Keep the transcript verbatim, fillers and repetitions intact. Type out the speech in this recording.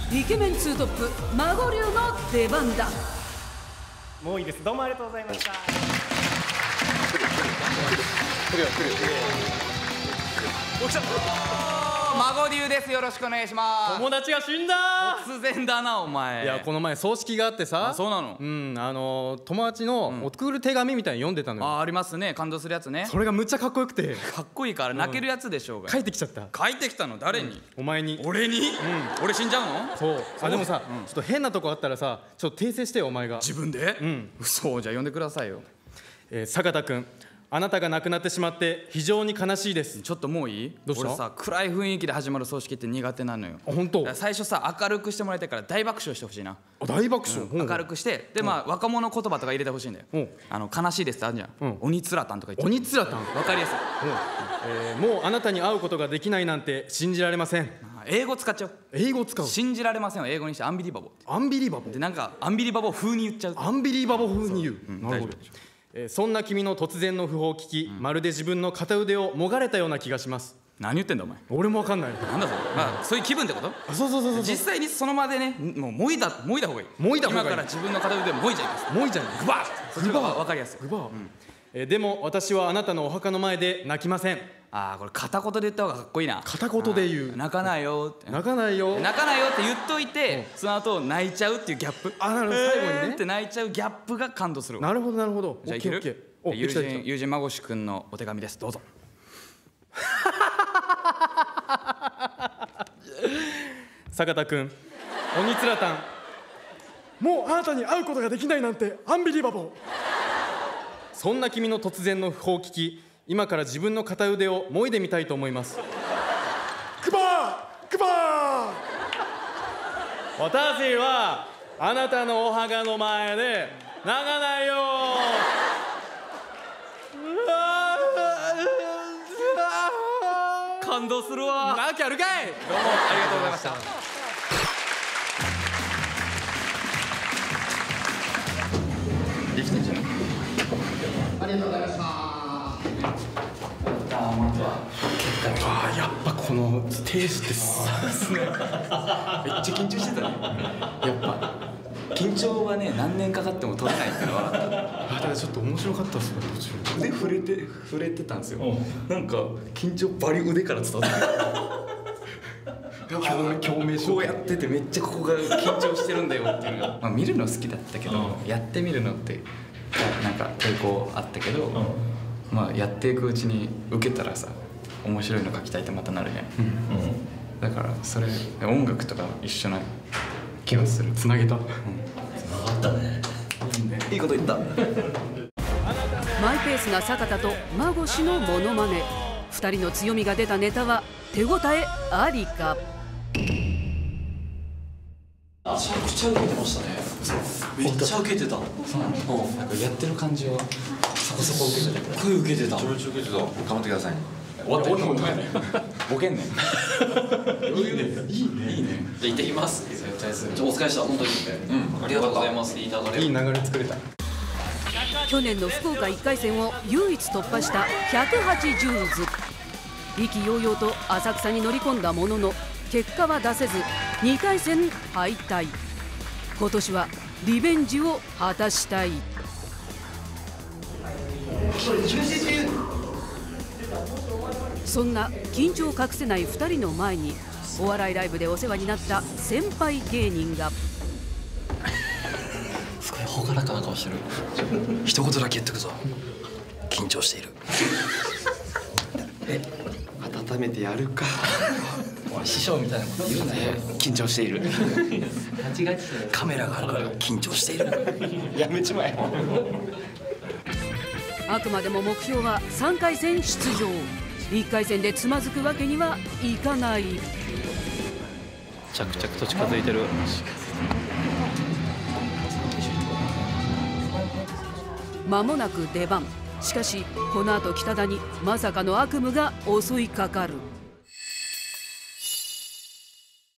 イケメンツートップ孫流の出番だ。 もういいです。どうもありがとうございました。 来るよ来るよ来るよ。 お来た。孫流です。よろしくお願いします。 友達が死んだ。 突然だなお前。 いやこの前葬式があってさ。 あ、そうなの。 うんあの友達の送る手紙みたいに読んでたのよ。 あ、ありますね。感動するやつね。 それがむっちゃかっこよくてかっこいいから泣けるやつでしょうが。 帰ってきちゃった。 書いてきたの誰に？ お前に。 俺に？俺死んじゃうの？ そう。あでもさちょっと変なとこあったらさちょっと訂正してよお前が。 自分で？ うん。 嘘。じゃあ呼んでくださいよ。 えー坂田君、あなたが亡くなってしまって非常に悲しいです。 ちょっともういい？ どうした？ 俺さ暗い雰囲気で始まる葬式って苦手なのよ。 あ本当？ 最初さ明るくしてもらいたいから大爆笑してほしいな。 あ大爆笑。 うん、明るくしてでまあ若者言葉とか入れてほしいんだよ。あの悲しいですってあるじゃん。 うん、 鬼つらたんとか言って。 鬼つらたん。 わかりやすい。 えー、もうあなたに会うことができないなんて信じられません。 英語使っちゃう。 英語使う。 信じられませんを英語にしてアンビリバボー。 アンビリバボー。 でなんかアンビリバボー風に言っちゃう。 アンビリバボー風に言う。 うん、 なるほど。えー、そんな君の突然の訃報を聞き、うん、まるで自分の片腕をもがれたような気がします。 何言ってんだお前。 俺もわかんない。 なんだそれ。まあそういう気分ってこと？ あそうそうそうそう。 実際にその場でねもうもいだもいだ方がいい。 もいだ方がいい。 今から自分の片腕をもいじゃいます。 もいじゃい。 グバッ。グバッ。わかりやすい。 グバッ。えー、でも私はあなたのお墓の前で泣きません。 ああこれ片言で言った方がかっこいいな。 片言で言う。 泣かないよって。 泣かないよ。 泣かないよって言っといて、その後泣いちゃうっていうギャップ。 あなるほど最後にね。 って泣いちゃうギャップが感動する。 なるほどなるほど。 じゃあいける？友人友人孫子くんのお手紙です。どうぞ。 坂田くん、鬼つらたん、もうあなたに会うことができないなんてアンビリバボー。そんな君の突然の訃報を聞き、今から自分の片腕をもいでみたいと思います。クバークバー。私はあなたのお墓の前で泣かないよ。 感動するわ。 なきゃあるかい。 どうもありがとうございました。できたんじゃない？ ありがとうございました。 ああやっぱこのステージってさすが。 めっちゃ緊張してたね。やっぱ緊張はね何年かかっても取れないってのは分かった。 あだからちょっと面白かったっすね途中腕触れて触れてたんですよ。なんか緊張バリ腕から伝わって共鳴こうやっててめっちゃここが緊張してるんだよっていうのが、まあ、見るの好きだったけど、うん、やってみるのってなんか抵抗あったけど、うん、まあやっていくうちに受けたらさ面白いの書きたいってまたなるじゃん、うんうん、だからそれ音楽とか一緒な気がする。 つなげた、うん、 つながったね。 いいね、いいこと言った。 マイペースな坂田と孫子のモノマネ。ふたりの強みが出たネタは手応えありか。 めちゃくちゃ受けてましたね。めっちゃ受けてた。 そうなの。なんかやってる感じはそこそこ受けてた。 すっごい受けてた。 めちゃめちゃ受けてた。頑張ってください。 終わったよ。ボケんねん。 いいね。いいね。いいね。じゃあ行ってきます。 絶対する。 お疲れした本当に。うん。ありがとうございます。いい流れ。 いい流れ作れた。 去年の福岡いっかい戦を唯一突破したひゃくはちじゅう図。意気揚々と浅草に乗り込んだものの結果は出せずにかい戦敗退。今年はリベンジを果たしたい。そんな緊張を隠せないふたりの前にお笑いライブでお世話になった先輩芸人が。 すごいほがらかな顔してる。一言だけ言っとくぞ。緊張している。え、温めてやるか。師匠みたいなこと言うなよ。緊張している。間違えてたよ。カメラがあるから緊張している。やめちまえ。 あくまでも目標はさんかい戦出場。いっかい戦でつまずくわけにはいかない。 着々と近づいてる。 間もなく出番。しかしこの後北田にまさかの悪夢が襲いかかる。